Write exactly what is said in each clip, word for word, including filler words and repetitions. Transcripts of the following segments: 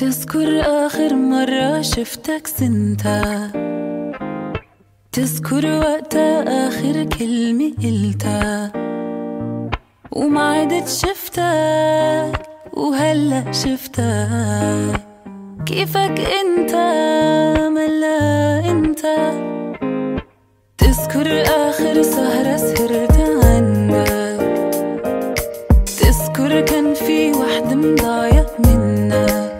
تذكر آخر مرة شفتك سنتا، تذكر وقتها آخر كلمة قلتها، وما عدت شفتك وهلأ شفتك كيفك انت ملا انت. تذكر آخر سهرة سهرت عندك، تذكر كان في وحدة مضايق منك،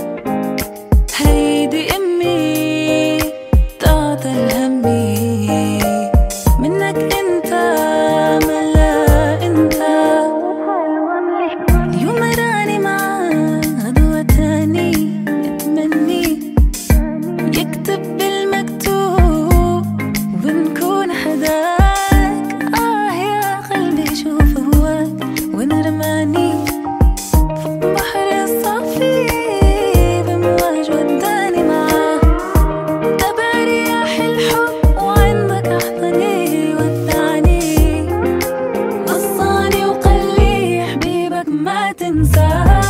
هيدي أمي تعطى الهمي منك انت ملا انت. اليوم راني معاه غدوة تاني يتمني يكتب بالمكتوب ونكون حداك. آه يا قلبي شوف هواك وين رماني فوق بحر الصافي بمواج وداني معاه، تبع رياح الحب وعندك أحضني ودعني، وصاني وقال لي حبيبك ما تنساه.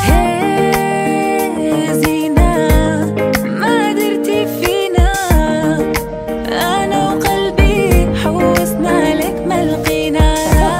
هي زينة ما درتي فينا، أنا وقلبي حوسنا لك ما لقينا.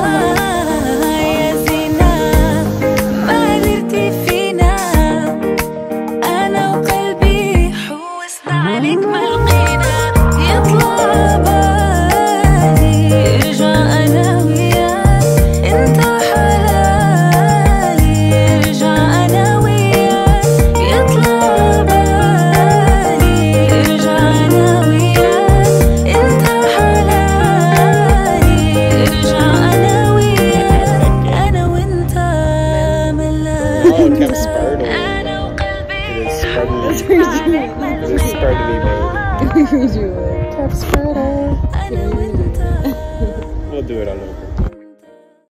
يا زينة ما درتي فينا، أنا وقلبي حوسنا لك ما لقينا. يطلع بالي ارجع أنا وياك، انت حلالي ارجع أنا وياك. يطلع بالي ارجع أنا وياك، انت حلالي ارجع أنا وياك. أنا وانت ملا انت، أنا وقلبي حوسنا لك ما لقينا. You would. Top spreader. أنا وانت We'll do it a little bit.